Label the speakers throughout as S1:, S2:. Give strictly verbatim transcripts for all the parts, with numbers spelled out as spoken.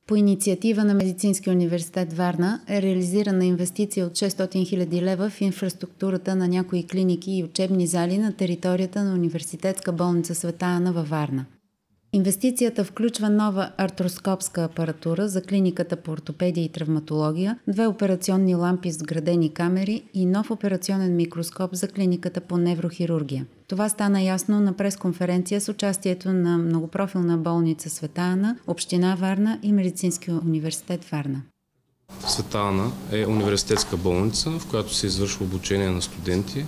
S1: По инициатива на Медицинския университет Варна е реализирана инвестиция от шестстотин хиляди лева в инфраструктурата на някои клиники и учебни зали на територията на Университетска болница Света Ана във Варна. Инвестицията включва нова артроскопска апаратура за клиниката по ортопедия и травматология, две операционни лампи с вградени камери и нов операционен микроскоп за клиниката по неврохирургия. Това стана ясно на пресконференция с участието на многопрофилна болница Света Ана, Община Варна и Медицинския университет Варна.
S2: Света Ана е университетска болница, в която се извършва обучение на студенти,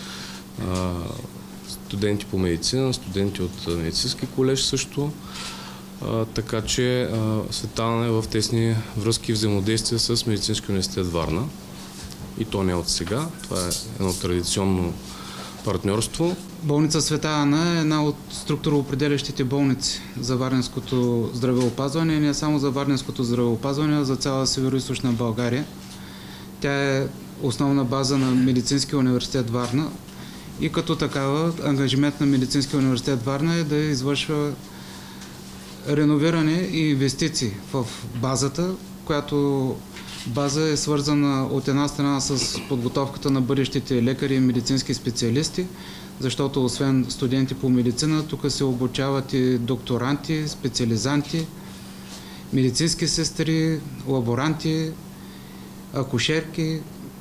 S2: студенти по медицина, студенти от медицински колеж също. А, така че Света Ана е в тесни връзки и взаимодействия с Медицинския университет Варна. И то не от сега. Това е едно традиционно партньорство.
S3: Болница Света Ана е една от структуроопределящите болници за варненското здравеопазване, не само за варненското здравеопазване, а за цяла Североизточна България. Тя е основна база на Медицинския университет Варна. И като такава, ангажимент на Медицинския университет Варна е да извършва реновиране и инвестиции в базата, която база е свързана от една страна с подготовката на бъдещите лекари и медицински специалисти, защото освен студенти по медицина, тук се обучават и докторанти, специализанти, медицински сестри, лаборанти, акушерки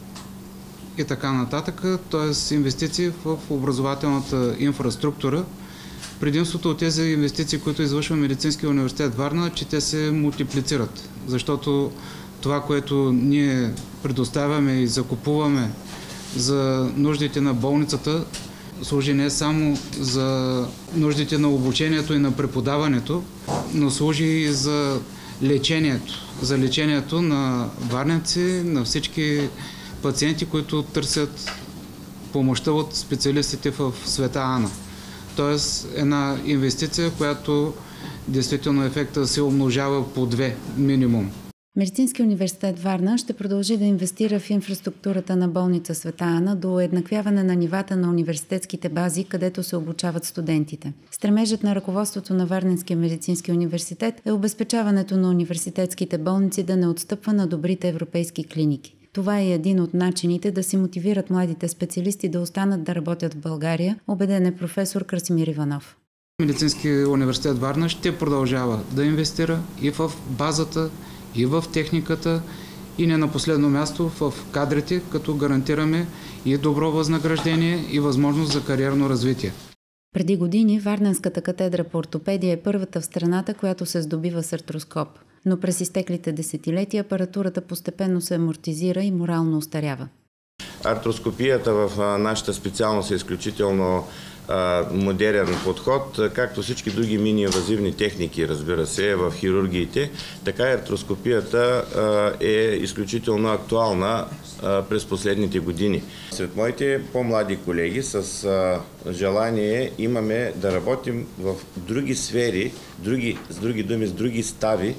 S3: и така нататък, т.е. инвестиции в образователната инфраструктура. Предимството от тези инвестиции, които извършва Медицинския университет Варна, че те се мултиплицират, защото това, което ние предоставяме и закупуваме за нуждите на болницата, служи не само за нуждите на обучението и на преподаването, но служи и за лечението, за лечението на варненци, на всички пациенти, които търсят помощта от специалистите в Света Ана. Тоест една инвестиция, която действително ефекта се умножава по две минимум.
S1: Медицинския университет Варна ще продължи да инвестира в инфраструктурата на болница Света Ана до уеднаквяване на нивата на университетските бази, където се обучават студентите. Стремежът на ръководството на Варненския медицински университет е обезпечаването на университетските болници да не отстъпва на добрите европейски клиники. Това е един от начините да се мотивират младите специалисти да останат да работят в България, убеден е професор Красимир Иванов.
S3: Медицинския университет Варна ще продължава да инвестира и в базата, и в техниката, и не на последно място в кадрите, като гарантираме и добро възнаграждение и възможност за кариерно развитие.
S1: Преди години Варненската катедра по ортопедия е първата в страната, която се здобива с артроскоп. Но през изтеклите десетилетия апаратурата постепенно се амортизира и морално остарява.
S4: Артроскопията в нашата специалност е изключително а, модерен подход, както всички други мини-инвазивни техники, разбира се, в хирургиите, така и артроскопията а, е изключително актуална а, през последните години. Сред моите по-млади колеги с а, желание имаме да работим в други сфери, други, с други думи, с други стави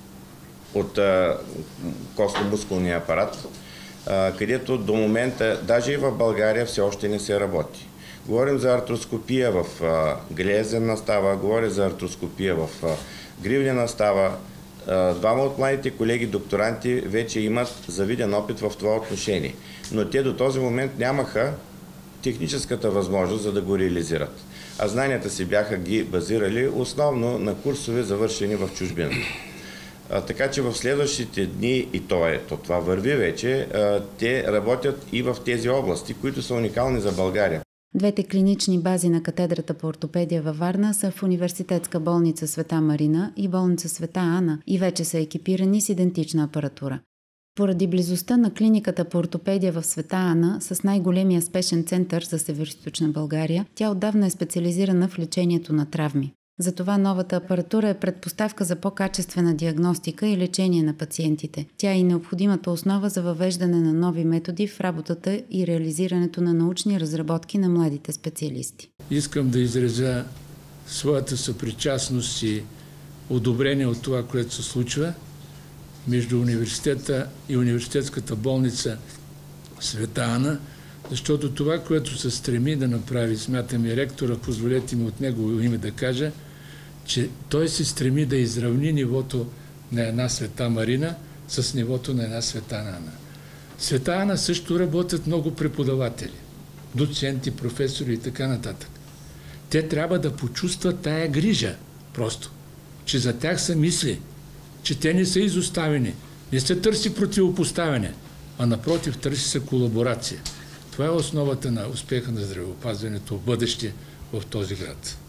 S4: от костно-мускулния апарат, а, където до момента, даже и в България, все още не се работи. Говорим за артроскопия в а, глезена става, говорим за артроскопия в а, гривнена става. А, двама от младите колеги докторанти вече имат завиден опит в това отношение, но те до този момент нямаха техническата възможност за да го реализират. А знанията си бяха ги базирали основно на курсове, завършени в чужбина. А, така че в следващите дни, и то е, то това върви вече, а, те работят и в тези области, които са уникални за България.
S1: Двете клинични бази на катедрата по ортопедия във Варна са в Университетска болница Света Марина и болница Света Ана и вече са екипирани с идентична апаратура. Поради близостта на клиниката по ортопедия в Света Ана с най-големия спешен център за Североизточна България, тя отдавна е специализирана в лечението на травми. Затова новата апаратура е предпоставка за по-качествена диагностика и лечение на пациентите. Тя е и необходимата основа за въвеждане на нови методи в работата и реализирането на научни разработки на младите специалисти.
S5: Искам да изразя своята съпричастност и одобрение от това, което се случва между университета и университетската болница Света Ана, защото това, което се стреми да направи, смятам и ректора, позволете ми от негово име да кажа, че той се стреми да изравни нивото на една Света Марина с нивото на една Света Ана. Света Ана също работят много преподаватели, доценти, професори и така нататък. Те трябва да почувстват тая грижа, просто, че за тях се мисли, че те не са изоставени, не се търси противопоставяне, а напротив търси се колаборация. Това е основата на успеха на здравеопазването в бъдеще в този град.